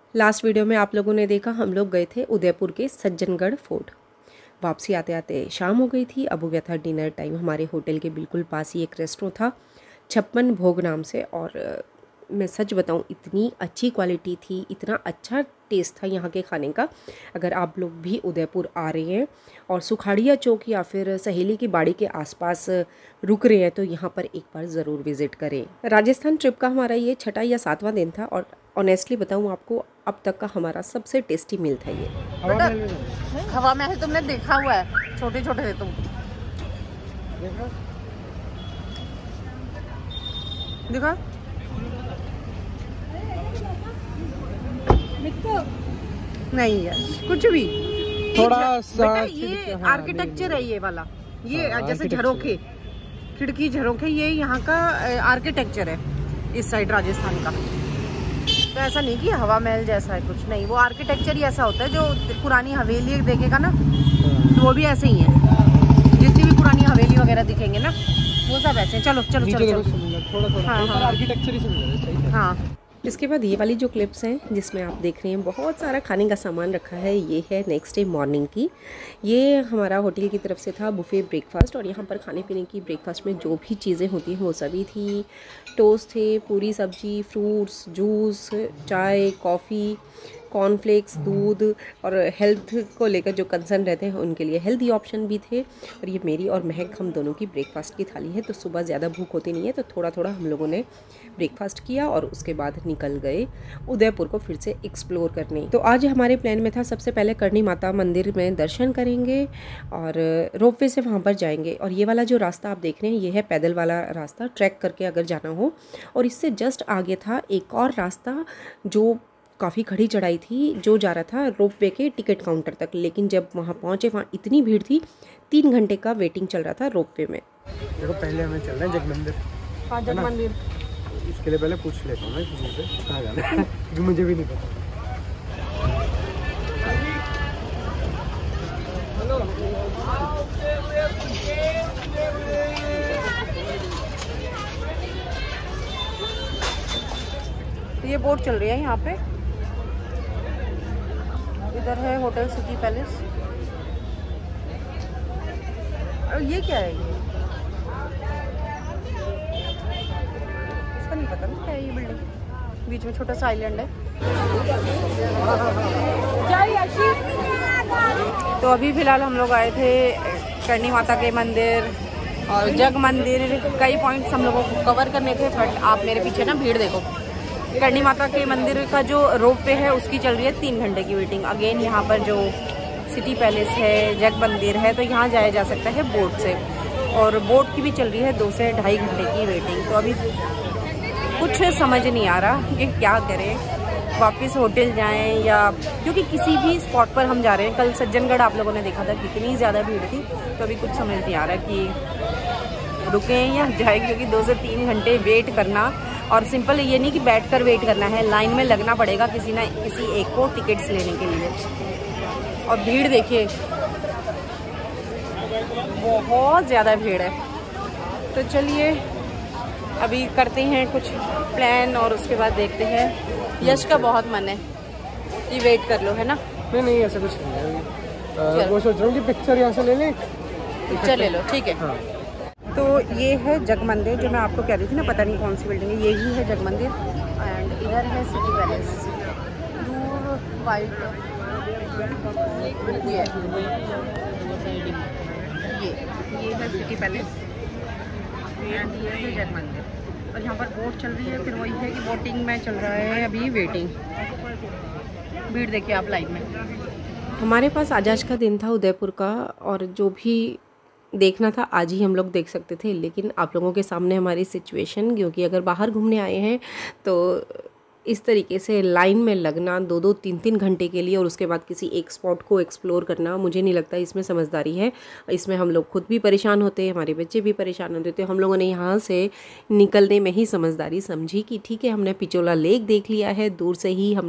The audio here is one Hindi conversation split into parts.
लास्ट वीडियो में आप लोगों ने देखा हम लोग गए थे उदयपुर के सज्जनगढ़ फोर्ट। वापसी आते आते शाम हो गई थी। अब हो गया था डिनर टाइम। हमारे होटल के बिल्कुल पास ही एक रेस्टोरेंट था 56 भोग नाम से, और मैं सच बताऊं इतनी अच्छी क्वालिटी थी, इतना अच्छा टेस्ट था यहाँ के खाने का। अगर आप लोग भी उदयपुर आ रहे हैं और सुखाड़िया चौक या फिर सहेली की बाड़ी के आसपास रुक रहे हैं तो यहाँ पर एक बार ज़रूर विज़िट करें। राजस्थान ट्रिप का हमारा ये 6वां या 7वां दिन था और ऑनेस्टली बताऊँ आपको अब तक का हमारा सबसे टेस्टी मील था ये। हवा महल तुमने देखा हुआ है, छोटे छोटे थे तुम देखा नहीं यार कुछ भी थोड़ा सा ये आर्किटेक्चर है ये वाला, ये जैसे झरोखे, खिड़की झरोखे, ये यहाँ का आर्किटेक्चर है इस साइड राजस्थान का। तो ऐसा नहीं कि हवा महल जैसा है, कुछ नहीं, वो आर्किटेक्चर ही ऐसा होता है। जो पुरानी हवेली देखेगा ना तो वो भी ऐसे ही है, जितनी भी पुरानी हवेली वगैरह दिखेंगे ना वो सब ऐसे हैं। चलो चलो चलो थोड़ा हाँ आर्किटेक्चर ही समझ रहा है। हाँ। इसके बाद ये वाली जो क्लिप्स हैं जिसमें आप देख रहे हैं बहुत सारा खाने का सामान रखा है, ये है नेक्स्ट डे मॉर्निंग की। ये हमारा होटल की तरफ से था बुफे ब्रेकफास्ट, और यहाँ पर खाने पीने की ब्रेकफास्ट में जो भी चीज़ें होती हैं वो सभी थी। टोस्ट थे, पूरी सब्जी, फ्रूट्स, जूस, चाय, कॉफ़ी, कॉर्नफ्लेक्स, दूध, और हेल्थ को लेकर जो कंसर्न रहते हैं उनके लिए हेल्दी ऑप्शन भी थे। और ये मेरी और महक हम दोनों की ब्रेकफास्ट की थाली है, तो सुबह ज़्यादा भूख होती नहीं है तो थोड़ा थोड़ा हम लोगों ने ब्रेकफास्ट किया और उसके बाद निकल गए उदयपुर को फिर से एक्सप्लोर करने। तो आज हमारे प्लान में था सबसे पहले करणी माता मंदिर में दर्शन करेंगे और रोपवे से वहाँ पर जाएंगे। और ये वाला जो रास्ता आप देख रहे हैं ये है पैदल वाला रास्ता, ट्रैक करके अगर जाना हो। और इससे जस्ट आगे था एक और रास्ता जो काफ़ी खड़ी चढ़ाई थी, जो जा रहा था रोपवे के टिकट काउंटर तक। लेकिन जब वहाँ पहुँचे वहाँ इतनी भीड़ थी, 3 घंटे का वेटिंग चल रहा था रोपवे में। देखो पहले हमें चलना है जग मंदिर। हाँ जग मंदिर, इसके लिए पहले पूछ लेता हूँ मैं किसी से कहाँ जाना है क्योंकि मुझे भी नहीं पता। ये बोट चल रही है यहाँ पे। इधर है होटल सिटी पैलेस। और ये क्या है, ये इसका नहीं पता ना क्या है। ये बिल्डिंग बीच में छोटा सा आइलैंड है। तो अभी फिलहाल हम लोग आए थे करणी माता के मंदिर और जग मंदिर। कई पॉइंट्स हम लोगों को कवर करने थे, बट आप मेरे पीछे ना भीड़ देखो। करणी माता के मंदिर का जो रोपवे है उसकी चल रही है 3 घंटे की वेटिंग। अगेन यहाँ पर जो सिटी पैलेस है, जग मंदिर है, तो यहाँ जाया जा सकता है बोट से, और बोट की भी चल रही है 2 से 2.5 घंटे की वेटिंग। तो अभी कुछ समझ नहीं आ रहा कि क्या करें, वापस होटल जाएं या, क्योंकि किसी भी स्पॉट पर हम जा रहे हैं। कल सज्जनगढ़ आप लोगों ने देखा था कितनी ज़्यादा भीड़ थी, तो अभी कुछ समझ नहीं आ रहा कि रुकें या जाएं, क्योंकि 2 से 3 घंटे वेट करना। और सिंपल ये नहीं कि बैठकर वेट करना है, लाइन में लगना पड़ेगा किसी ना किसी एक को टिकट्स लेने के लिए। और भीड़ देखिए, बहुत ज़्यादा भीड़ है। तो चलिए अभी करते हैं कुछ प्लान और उसके बाद देखते हैं। यश का बहुत मन है कि वेट कर लो, है ना? नहीं ऐसा कुछ नहीं है। वो सोच रहा हूँ कि पिक्चर यहाँ से ले लें। पिक्चर ले लो, ठीक है। हाँ। तो ये है जग मंदिर जो मैं आपको कह रही थी ना, पता नहीं कौन सी बिल्डिंग है, यही है जग मंदिर। एंड इधर है सिटी पैलेस, दूर वाइट ये है सिटी पैलेस एंड ये है जग मंदिर। और यहाँ पर बोट चल रही है, फिर वही है कि बोटिंग में चल रहा है अभी वेटिंग। भीड़ देखिए आप लाइन में। हमारे पास आज का दिन था उदयपुर का, और जो भी देखना था आज ही हम लोग देख सकते थे। लेकिन आप लोगों के सामने हमारी सिचुएशन, क्योंकि अगर बाहर घूमने आए हैं तो इस तरीके से लाइन में लगना 2-2, 3-3 घंटे के लिए, और उसके बाद किसी एक स्पॉट को एक्सप्लोर करना, मुझे नहीं लगता इसमें समझदारी है। इसमें हम लोग खुद भी परेशान होते हैं, हमारे बच्चे भी परेशान होते थे। हम लोगों ने यहाँ से निकलने में ही समझदारी समझी कि ठीक है, हमने पिचोला लेक देख लिया है, दूर से ही हमने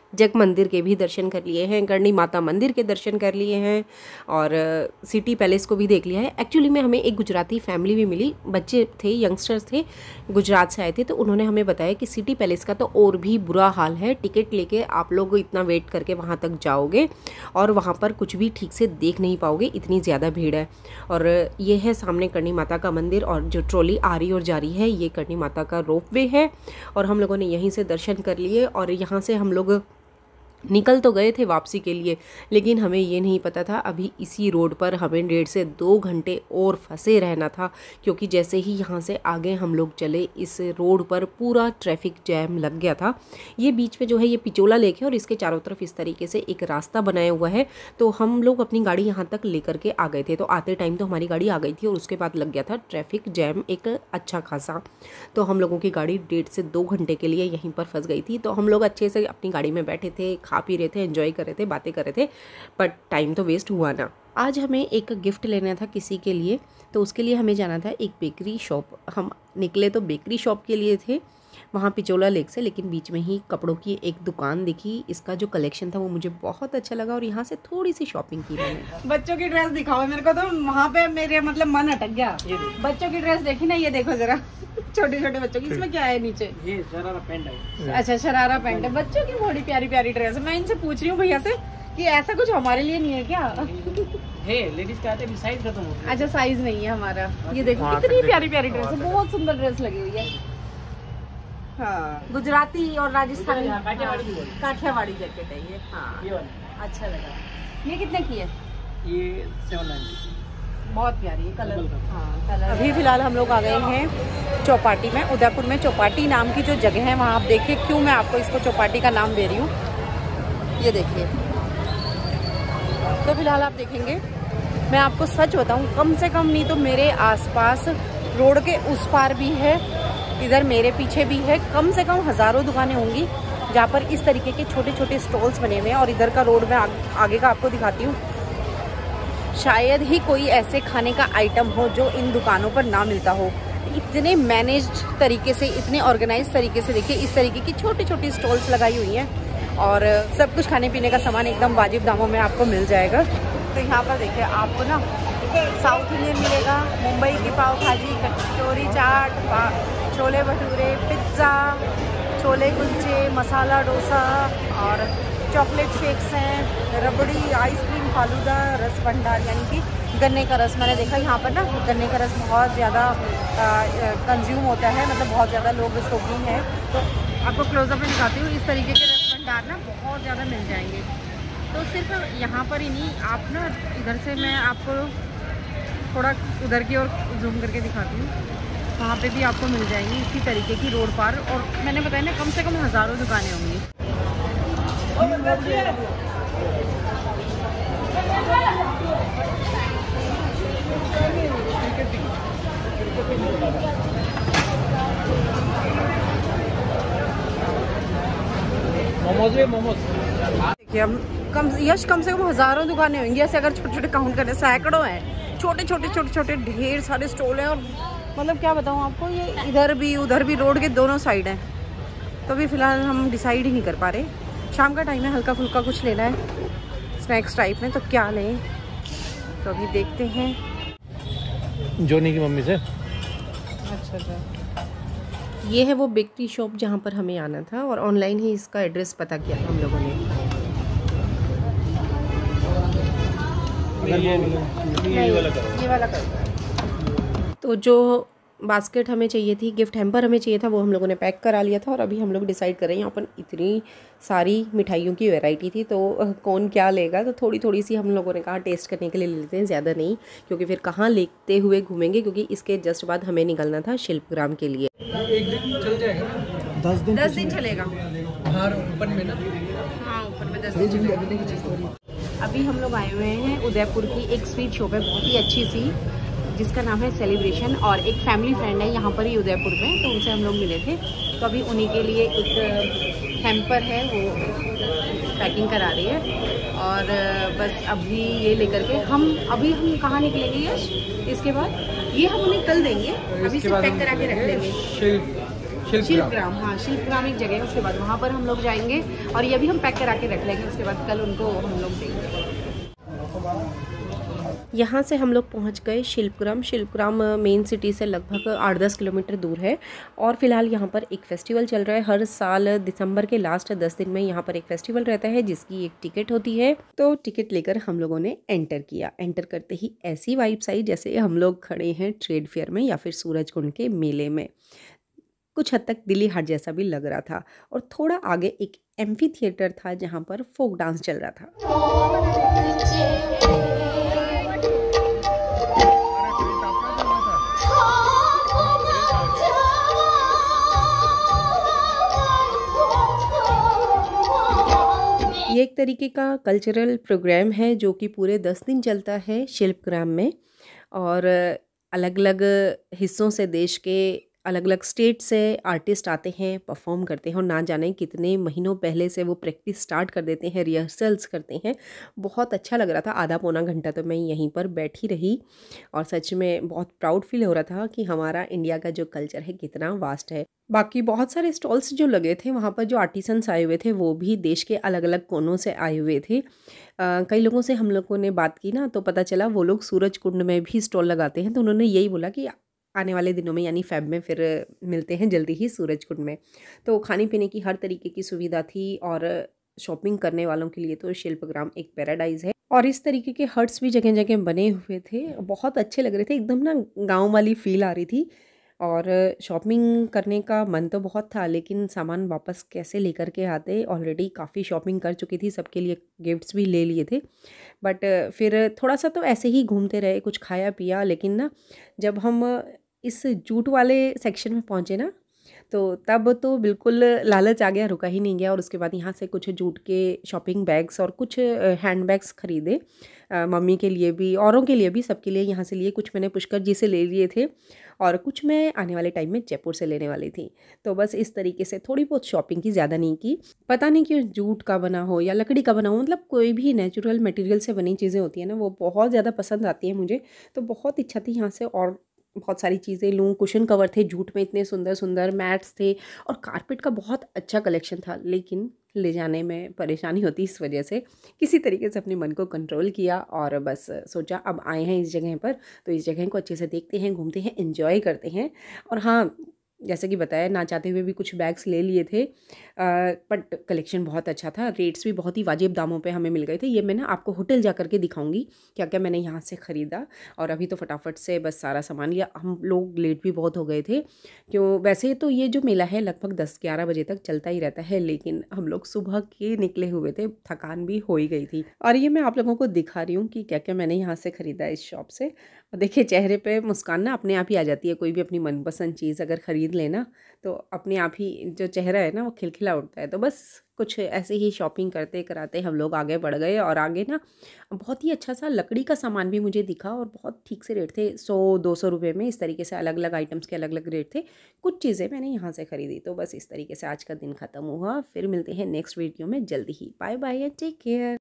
जग मंदिर के भी दर्शन कर लिए हैं, करणी माता मंदिर के दर्शन कर लिए हैं और सिटी पैलेस को भी देख लिया है। एक्चुअली में हमें एक गुजराती फैमिली भी मिली, बच्चे थे, यंगस्टर्स थे, गुजरात से आए थे, तो उन्होंने हमें बताया कि सिटी पैलेस का तो और भी बुरा हाल है, टिकट लेके आप लोग इतना वेट करके वहाँ तक जाओगे और वहाँ पर कुछ भी ठीक से देख नहीं पाओगे, इतनी ज़्यादा भीड़ है। और ये है सामने करणी माता का मंदिर और जो ट्रॉली आ रही और जा रही है ये करणी माता का रोपवे है और हम लोगों ने यहीं से दर्शन कर लिए। और यहाँ से हम लोग निकल तो गए थे वापसी के लिए, लेकिन हमें ये नहीं पता था अभी इसी रोड पर हमें 1.5 से 2 घंटे और फंसे रहना था, क्योंकि जैसे ही यहाँ से आगे हम लोग चले इस रोड पर पूरा ट्रैफिक जैम लग गया था। ये बीच में जो है ये पिचोला लेक है और इसके चारों तरफ इस तरीके से एक रास्ता बनाया हुआ है, तो हम लोग अपनी गाड़ी यहाँ तक लेकर के आ गए थे। तो आते टाइम तो हमारी गाड़ी आ गई थी और उसके बाद लग गया था ट्रैफिक जैम एक अच्छा खासा, तो हम लोगों की गाड़ी 1.5 से 2 घंटे के लिए यहीं पर फंस गई थी। तो हम लोग अच्छे से अपनी गाड़ी में बैठे थे, खा पी रहे थे, एंजॉय कर रहे थे, बातें कर रहे थे, बट टाइम तो वेस्ट हुआ ना। आज हमें एक गिफ्ट लेना था किसी के लिए, तो उसके लिए हमें जाना था एक बेकरी शॉप। हम निकले तो बेकरी शॉप के लिए थे वहाँ पिचोला लेक से, लेकिन बीच में ही कपड़ों की एक दुकान दिखी, इसका जो कलेक्शन था वो मुझे बहुत अच्छा लगा और यहाँ से थोड़ी सी शॉपिंग की मैंने। बच्चों की ड्रेस दिखाओ मेरे को, तो वहाँ पे मेरे मतलब मन अटक गया। बच्चों की ड्रेस देखी ना, ये देखो जरा, छोटे छोटे बच्चों की। इसमें क्या है नीचे? ये शरारा पैंट है। अच्छा, शरारा पैंट है। बच्चों की बड़ी प्यारी प्यारी ड्रेस है। मैं इनसे पूछ रही हूँ भैया से कि ऐसा कुछ हमारे लिए नहीं है क्या? है, लेडीज का आते भी साइज खत्म हो गया। अच्छा, साइज नहीं है हमारा। ये देखो कितनी प्यारी प्यारी ड्रेस है, बहुत सुंदर ड्रेस लगी हुई है। हाँ, गुजराती और राजस्थानी काठियावाड़ी जैकेट है ये। हाँ, अच्छा लगा। ये कितने की है? ये 790। बहुत प्यारी है कलर। हाँ, कलर। अभी फिलहाल हम लोग आ गए हैं चौपाटी में। उदयपुर में चौपाटी नाम की जो जगह है वहाँ आप देखिए, क्यों मैं आपको इसको चौपाटी का नाम दे रही हूँ, ये देखिए। तो फिलहाल आप देखेंगे, मैं आपको सच बताऊँ, कम से कम नहीं तो मेरे आसपास रोड के उस पार भी है, इधर मेरे पीछे भी है, कम से कम हज़ारों दुकानें होंगी जहाँ पर इस तरीके के छोटे छोटे स्टॉल्स बने हुए हैं। और इधर का रोड मैं आगे का आपको दिखाती हूँ, शायद ही कोई ऐसे खाने का आइटम हो जो इन दुकानों पर ना मिलता हो। इतने मैनेज्ड तरीके से, इतने ऑर्गेनाइज तरीके से, देखिए इस तरीके की छोटी छोटी स्टॉल्स लगाई हुई हैं और सब कुछ खाने पीने का सामान एकदम वाजिब दामों में आपको मिल जाएगा। तो यहाँ पर देखिए आपको ना साउथ इंडियन मिलेगा, मुंबई की पाव भाजी, कचौरी चाट, छोले भटूरे, पिज्ज़ा, छोले कुलचे, मसाला डोसा और चॉकलेट शेक्स हैं, रबड़ी, आइसक्रीम, फालूदा, रस भंडार यानी कि गन्ने का रस। मैंने देखा यहाँ पर ना गन्ने का रस बहुत ज़्यादा कंज्यूम होता है, मतलब बहुत ज़्यादा लोग शौकीन हैं। तो आपको क्लोजअप में दिखाती हूँ, इस तरीके के रस भंडार ना बहुत ज़्यादा मिल जाएंगे। तो सिर्फ यहाँ पर ही नहीं, आप ना इधर से मैं आपको थोड़ा उधर की ओर जूम करके दिखाती हूँ, वहाँ पे भी आपको मिल जाएंगी इसी तरीके की रोड पर। और मैंने बताया ना, कम से कम हज़ारों दुकानें होंगी। मोमोज देखिए हम कम से कम हज़ारों दुकानें होंगी ऐसे, अगर छोटे छोटे काउंट करें, सैकड़ों हैं, छोटे छोटे ढेर सारे स्टॉल हैं। और मतलब क्या बताऊँ आपको, ये इधर भी उधर भी रोड के दोनों साइड हैं। तो अभी फ़िलहाल हम डिसाइड ही नहीं कर पा रहे, शाम का टाइम है, हल्का फुल्का कुछ लेना है स्नैक्स टाइप में, तो क्या लें, तो अभी देखते हैं। जोनी की मम्मी से। अच्छा, ये है वो बेकरी शॉप जहाँ पर हमें आना था और ऑनलाइन ही इसका एड्रेस पता किया था हम लोगों ने। ये वाला कर। तो जो बास्केट हमें चाहिए थी, गिफ्ट हैम्पर हमें चाहिए था, वो हम लोगों ने पैक करा लिया था और अभी हम लोग डिसाइड कर रहे हैं। यहाँ पर इतनी सारी मिठाइयों की वैरायटी थी, तो कौन क्या लेगा, तो थोड़ी थोड़ी सी हम लोगों ने कहा टेस्ट करने के लिए लेते हैं, ज़्यादा नहीं, क्योंकि फिर कहाँ लेते हुए घूमेंगे, क्योंकि इसके जस्ट बाद हमें निकलना था शिल्पग्राम के लिए। एक दिन चल जाएगा, 10 दिन चलेगा। बाहर ओपन में ना। हाँ, ऊपर में 10 दिन चलेगा। अभी हम लोग आए हुए हैं उदयपुर की एक स्वीट शॉप है, बहुत ही अच्छी सी, जिसका नाम है सेलिब्रेशन, और एक फैमिली फ्रेंड है यहाँ पर ही उदयपुर में, तो उनसे हम लोग मिले थे। तो अभी उन्हीं के लिए एक हैम्पर है, वो पैकिंग करा रही है। और बस अभी ये लेकर के हम कहाँ निकलेंगे यश? इसके बाद ये हम उन्हें कल देंगे, अभी से पैक करा के रख लेंगे। शिल्पग्राम, हाँ शिल्पग्राम एक जगह है, उसके बाद वहाँ पर हम लोग जाएंगे और ये भी हम पैक करा के रख लेंगे, उसके बाद कल उनको हम लोग देंगे। यहाँ से हम लोग पहुँच गए शिल्पग्राम। शिल्पग्राम मेन सिटी से लगभग 8-10 किलोमीटर दूर है और फिलहाल यहाँ पर एक फेस्टिवल चल रहा है। हर साल दिसंबर के लास्ट 10 दिन में यहाँ पर एक फेस्टिवल रहता है जिसकी एक टिकट होती है। तो टिकट लेकर हम लोगों ने एंटर किया। एंटर करते ही ऐसी वाइब्स आई जैसे हम लोग खड़े हैं ट्रेड फेयर में या फिर सूरजकुंड के मेले में। कुछ हद तक दिल्ली हाट जैसा भी लग रहा था और थोड़ा आगे एक एम्फी थिएटर था जहाँ पर फोक डांस चल रहा था। ये एक तरीके का कल्चरल प्रोग्राम है जो कि पूरे 10 दिन चलता है शिल्पग्राम में और अलग अलग हिस्सों से देश के अलग अलग स्टेट से आर्टिस्ट आते हैं, परफॉर्म करते हैं और ना जाने कितने महीनों पहले से वो प्रैक्टिस स्टार्ट कर देते हैं, रिहर्सल्स करते हैं। बहुत अच्छा लग रहा था। आधा पौना घंटा तो मैं यहीं पर बैठी रही और सच में बहुत प्राउड फील हो रहा था कि हमारा इंडिया का जो कल्चर है कितना वास्ट है। बाकी बहुत सारे स्टॉल्स जो लगे थे वहाँ पर, जो आर्टिसंस आए हुए थे वो भी देश के अलग अलग कोनों से आए हुए थे। कई लोगों से हम लोगों ने बात की ना तो पता चला वो लोग सूरजकुंड में भी स्टॉल लगाते हैं। तो उन्होंने यही बोला कि आने वाले दिनों में यानी फेब में फिर मिलते हैं जल्दी ही सूरजकुंड में। तो खाने पीने की हर तरीके की सुविधा थी और शॉपिंग करने वालों के लिए तो शिल्पग्राम एक पैराडाइज है। और इस तरीके के हट्स भी जगह जगह बने हुए थे, बहुत अच्छे लग रहे थे, एकदम ना गांव वाली फील आ रही थी। और शॉपिंग करने का मन तो बहुत था लेकिन सामान वापस कैसे लेकर के आते। ऑलरेडी काफ़ी शॉपिंग कर चुकी थी, सबके लिए गिफ्ट्स भी ले लिए थे। बट फिर थोड़ा सा तो ऐसे ही घूमते रहे, कुछ खाया पिया। लेकिन ना जब हम इस जूट वाले सेक्शन में पहुँचे ना तो तब तो बिल्कुल लालच आ गया, रुका ही नहीं गया। और उसके बाद यहाँ से कुछ जूट के शॉपिंग बैग्स और कुछ हैंड बैग्स ख़रीदे, मम्मी के लिए भी, औरों के लिए भी, सबके लिए यहाँ से लिए। कुछ मैंने पुष्कर जी से ले लिए थे और कुछ मैं आने वाले टाइम में जयपुर से लेने वाली थी। तो बस इस तरीके से थोड़ी बहुत शॉपिंग की, ज़्यादा नहीं की। पता नहीं क्यों जूट का बना हो या लकड़ी का बना हो, मतलब कोई भी नेचुरल मटेरियल से बनी चीज़ें होती हैं ना, वो बहुत ज़्यादा पसंद आती हैं मुझे। तो बहुत इच्छा थी यहाँ से और बहुत सारी चीज़ें लूँ। कुशन कवर थे जूट में, इतने सुंदर सुंदर मैट्स थे और कारपेट का बहुत अच्छा कलेक्शन था। लेकिन ले जाने में परेशानी होती इस वजह से किसी तरीके से अपने मन को कंट्रोल किया और बस सोचा अब आए हैं इस जगह पर तो इस जगह को अच्छे से देखते हैं, घूमते हैं, एंजॉय करते हैं। और हाँ, जैसे कि बताया, ना चाहते हुए भी कुछ बैग्स ले लिए थे। बट कलेक्शन बहुत अच्छा था, रेट्स भी बहुत ही वाजिब दामों पे हमें मिल गए थे। ये मैं ना आपको होटल जा कर के दिखाऊंगी क्या क्या मैंने यहाँ से ख़रीदा। और अभी तो फटाफट से बस सारा सामान लिया, हम लोग लेट भी बहुत हो गए थे। क्यों, वैसे तो ये जो मेला है लगभग 10-11 बजे तक चलता ही रहता है, लेकिन हम लोग सुबह के निकले हुए थे, थकान भी हो ही गई थी। और ये मैं आप लोगों को दिखा रही हूँ कि क्या क्या मैंने यहाँ से ख़रीदा इस शॉप से। और देखिए चेहरे पे मुस्कान ना अपने आप ही आ जाती है। कोई भी अपनी मनपसंद चीज़ अगर ख़रीद लेना तो अपने आप ही जो चेहरा है ना वो खिलखिला उठता है। तो बस कुछ ऐसे ही शॉपिंग करते कराते हम लोग आगे बढ़ गए। और आगे ना बहुत ही अच्छा सा लकड़ी का सामान भी मुझे दिखा और बहुत ठीक से रेट थे, 100-200 रुपये में। इस तरीके से अलग अलग आइटम्स के अलग अलग रेट थे। कुछ चीज़ें मैंने यहाँ से ख़रीदी। तो बस इस तरीके से आज का दिन ख़त्म हुआ। फिर मिलते हैं नेक्स्ट वीडियो में जल्दी ही। Bye bye and take care.